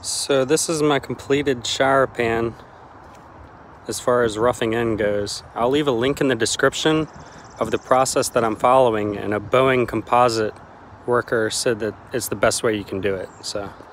So this is my completed shower pan as far as roughing in goes. I'll leave a link in the description of the process that I'm following, and a Boeing composite worker said that it's the best way you can do it. So